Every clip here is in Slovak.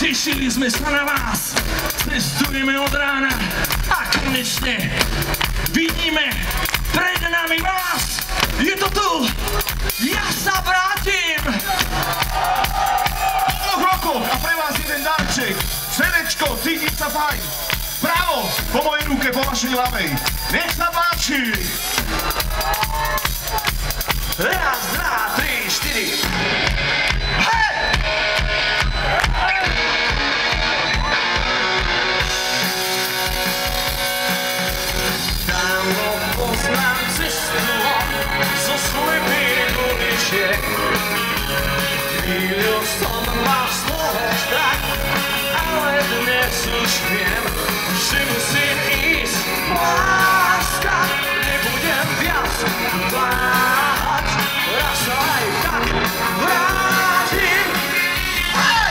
Tešili sme sa na vás, cestujeme od rána a konečne vidíme pred nami vás. Je to tu, ja sa vrátim. Po 2 rokoch a pre vás jeden darček, CDčko, cítiť sa fajn. Pravo, po mojej ruke, po vašej ľavej. Nech sa páči. Raz, dva, tri, štyri. Poznám cestu zo slepých uličiek. Chvíľu som mal z toho strach, ale dnes už viem, že musím ísť. Láska, nebudem viac váhať, raz sa aj tak vrátim. Hej!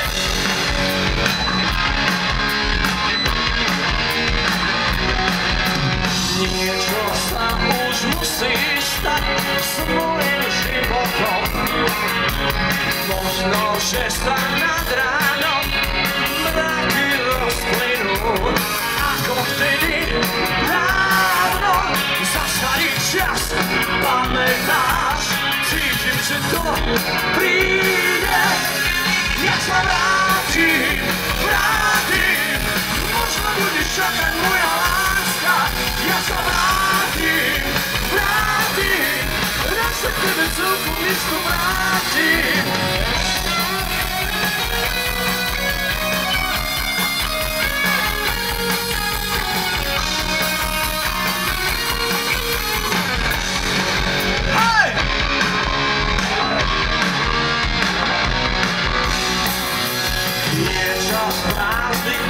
Niečo sa už musí stať s mojím životom. Možno, že sa nad ránom mraky rozplynú, ako vtedy dávno za starý čas. Pamätáš, cítim, že to príde. Ja sa vrátim, možno budeš čakať moja láska. Ja sa vrátim, raz sa k tebe celkom isto vrátim. Hej! Je čas prázdnik